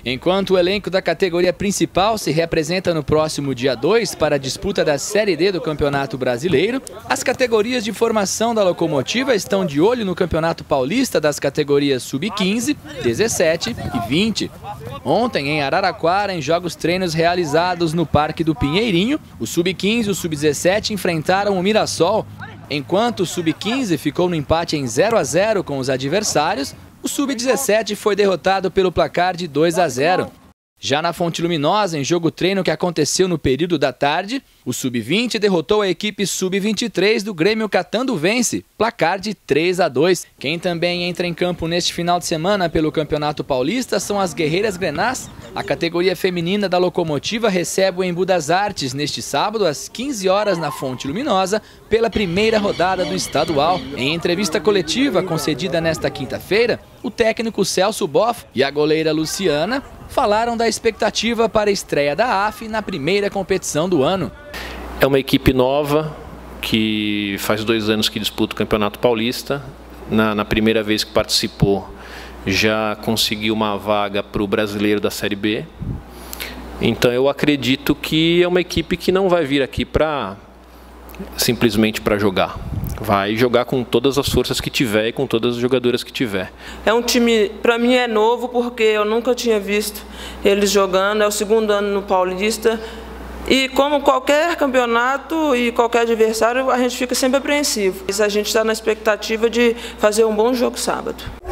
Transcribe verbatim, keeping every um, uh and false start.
Enquanto o elenco da categoria principal se reapresenta no próximo dia dois para a disputa da Série D do Campeonato Brasileiro, as categorias de formação da Locomotiva estão de olho no Campeonato Paulista das categorias sub quinze, dezessete e vinte. Ontem, em Araraquara, em jogos treinos realizados no Parque do Pinheirinho, o sub quinze e o sub dezessete enfrentaram o Mirassol. Enquanto o sub quinze ficou no empate em zero a zero com os adversários, o sub dezessete foi derrotado pelo placar de dois a zero. Já na Fonte Luminosa, em jogo treino que aconteceu no período da tarde, o sub vinte derrotou a equipe sub vinte e três do Grêmio Catanduvense, placar de três a dois. Quem também entra em campo neste final de semana pelo Campeonato Paulista são as Guerreiras Grenás. A categoria feminina da Locomotiva recebe o Embu das Artes neste sábado às quinze horas na Fonte Luminosa pela primeira rodada do estadual. Em entrevista coletiva concedida nesta quinta-feira, o técnico Celso Boff e a goleira Luciana falaram da expectativa para a estreia da A F na primeira competição do ano. É uma equipe nova que faz dois anos que disputa o Campeonato Paulista. Na, na primeira vez que participou, já conseguiu uma vaga para o Brasileiro da Série B. Então eu acredito que é uma equipe que não vai vir aqui para simplesmente para jogar. Vai jogar com todas as forças que tiver e com todas as jogadoras que tiver. É um time, para mim é novo, porque eu nunca tinha visto eles jogando, é o segundo ano no Paulista. E como qualquer campeonato e qualquer adversário, a gente fica sempre apreensivo. A gente está na expectativa de fazer um bom jogo sábado.